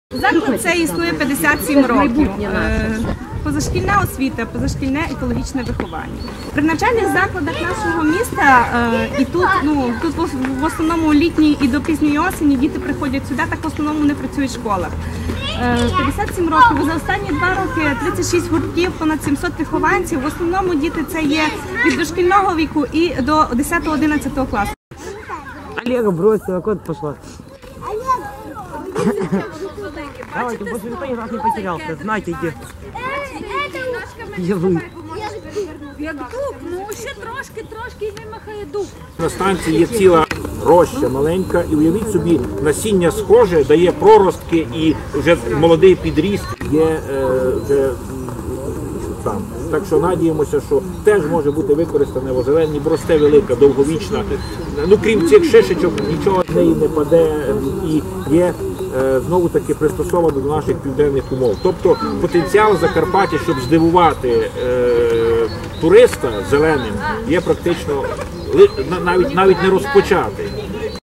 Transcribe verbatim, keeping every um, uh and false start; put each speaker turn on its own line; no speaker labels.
Заклад це існує п'ятдесят сім років. Позашкільна освіта, позашкільне екологічне виховання. При навчальних закладах нашого міста і тут, ну, тут в основному літній і до пізньої осені діти приходять сюди, так в основному не працюють в школах. п'ятдесят сім років, за останні два роки тридцять шість гуртків, понад сімсот вихованців. В основному діти це є від дошкільного віку і до десятого-одинадцятого класу.
Олега бросила, куда пошла? Давайте, больше никто из вас не потерялся, знайте где. Я вы.
Як дуб, ну ще трошки, трошки і вимахає дуб.
На станції є ціла роща маленька, і уявіть собі, насіння схоже, дає проростки і вже молодий підріст є е, вже там. Так що надіємося, що теж може бути використане в озеленні, бо росте велика, довговічна. Ну, крім цих шишечок, нічого з неї не паде і є е, знову-таки пристосовано до наших південних умов. Тобто потенціал Закарпаття, щоб здивувати е, туриста зеленим, є практично навіть, навіть не розпочатий.